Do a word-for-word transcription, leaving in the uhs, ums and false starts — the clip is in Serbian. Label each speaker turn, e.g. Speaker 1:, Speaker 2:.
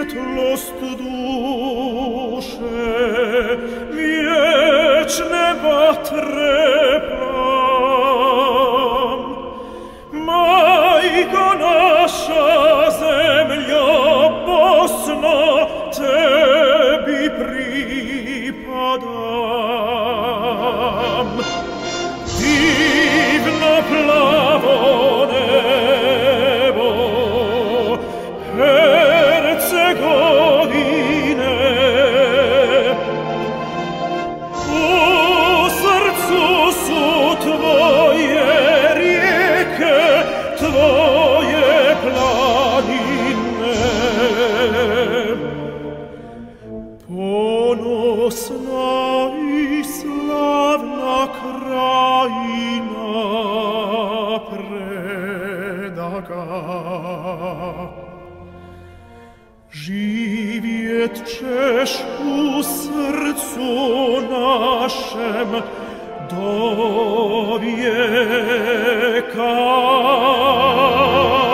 Speaker 1: Svjetlost duše, vječne vatre plam. Majko naša zemljo Bosno, tebi pripadam. Divno plavo nebo, Hercegovine, u srcu su tvoje rijeke, tvoje planine. Ponosna i slavna krajina predaga, živjet ćeš u srcu našem do vijeka.